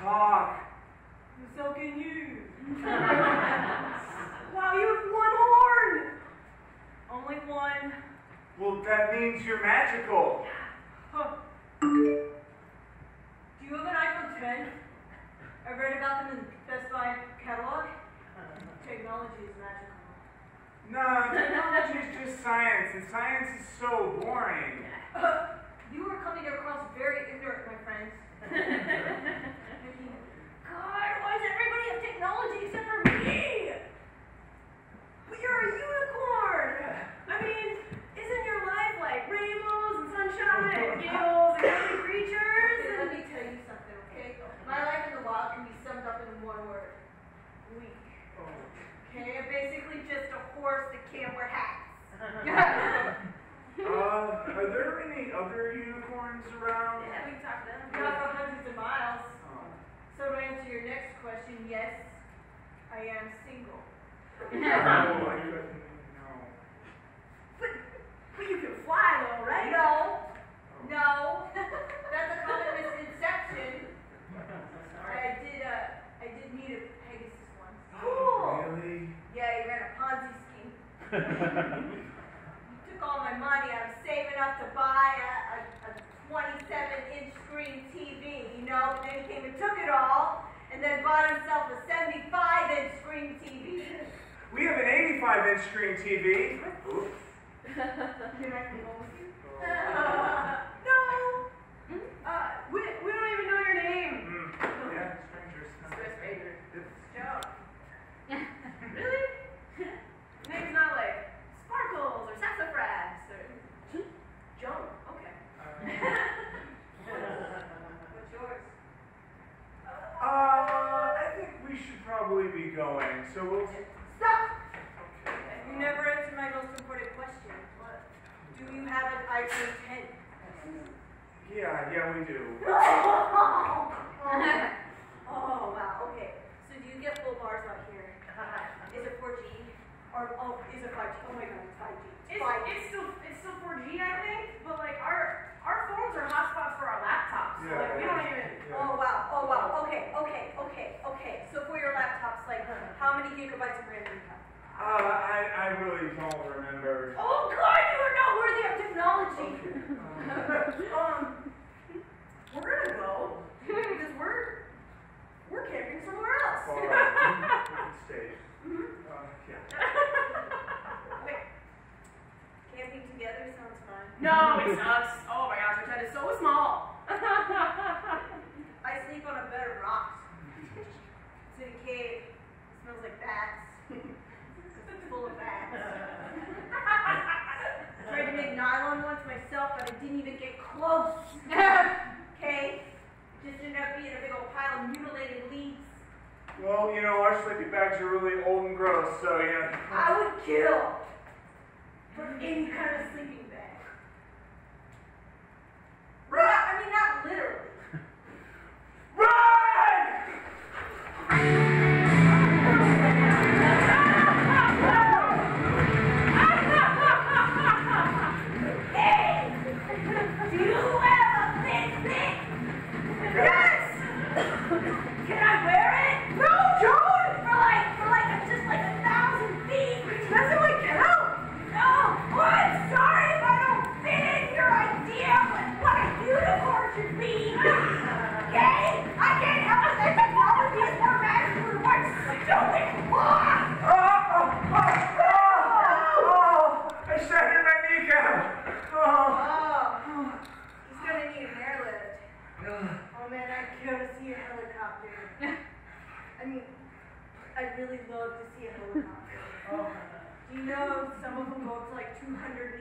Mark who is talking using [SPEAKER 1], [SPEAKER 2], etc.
[SPEAKER 1] talk.
[SPEAKER 2] So can you. Wow, you have one horn! Only one.
[SPEAKER 1] Well, that means you're magical.
[SPEAKER 2] Huh. Do you have an iPhone 10? I read about them in Best Buy catalog. Technology is magical.
[SPEAKER 1] No, technology is just science, and science is so boring.
[SPEAKER 2] You are coming across very ignorant, my friends. God, why does everybody have technology except for me? But you're a unicorn! I mean, isn't your life like rainbows and sunshine and giggles and happy creatures? Okay, let me tell you something, okay? My life in the wild can be summed up in one word. Weak. Okay, I'm basically just a horse that can't wear hats.
[SPEAKER 1] Are there any other unicorns around?
[SPEAKER 2] Yeah, we can talk to them. Not for hundreds of miles. So to answer your next question, yes, I am single.
[SPEAKER 1] No, I couldn't, no.
[SPEAKER 2] But you can fly though, right? No. No. That's a common misconception. Sorry. I did meet a Pegasus once.
[SPEAKER 1] Oh, really?
[SPEAKER 2] Yeah, he ran a Ponzi scheme. He took all my money. I was saving up to buy a 27-inch screen TV, you know, and then he came and took it all, and then bought himself a 75-inch screen TV.
[SPEAKER 1] We have an 85-inch screen TV. Oops.
[SPEAKER 2] Can I come home with you? No. We don't even know your name.
[SPEAKER 1] Yeah, strangers.
[SPEAKER 2] Strangers. Joe. Really? Name's not like Sparkles or Sassafras or Joan. Okay. What's yours?
[SPEAKER 1] I think we should probably be going, so we'll...
[SPEAKER 2] Stop! You never answered my most important question. What? Do you have an iPhone 10?
[SPEAKER 1] Yeah, we do.
[SPEAKER 2] Oh, wow, okay. So do you get full bars out here? Is it 4G? Or, is it 5G? Oh my god, it's 5G.
[SPEAKER 3] It's still 4G, I think, but like our phones are hotspots for our laptops. So like we don't even.
[SPEAKER 1] Yeah.
[SPEAKER 2] Oh wow. Okay. So for your laptops, like how many gigabytes of RAM do you have?
[SPEAKER 1] I really don't remember.
[SPEAKER 2] Oh god, you are not worthy of technology.
[SPEAKER 1] Okay.
[SPEAKER 2] We're gonna go because we're camping somewhere else.
[SPEAKER 1] All right, we can stay. Yeah.
[SPEAKER 2] Wait. Camping together sounds fun.
[SPEAKER 3] No, it sucks. Oh my gosh, our tent is so small.
[SPEAKER 2] I sleep on a bed of rocks. It's in a cave. It smells like bats. It's full of bats. I tried to make nylon ones myself, but I didn't even get close. Okay? It just ended up being a big old pile of mutilated leaves.
[SPEAKER 1] Well, you know, our sleeping bags are really old and gross, so yeah.
[SPEAKER 2] I would kill for any kind of sleeping bag. Right? I mean, not literally. Hey! Do you have a Fitbit? Yes! Can I wear it? No, Joan! For just like 1,000 feet. Doesn't like count. No. Oh, I'm sorry if I don't fit in your idea of what a unicorn should be. Okay? I can't help it that technology is more magical than what's stupid.
[SPEAKER 1] I shattered my kneecap.
[SPEAKER 2] He's gonna need an airlift. Oh man, I gotta see a helicopter. I mean, I'd really love to see a helicopter. Do you know some of them go up to like 250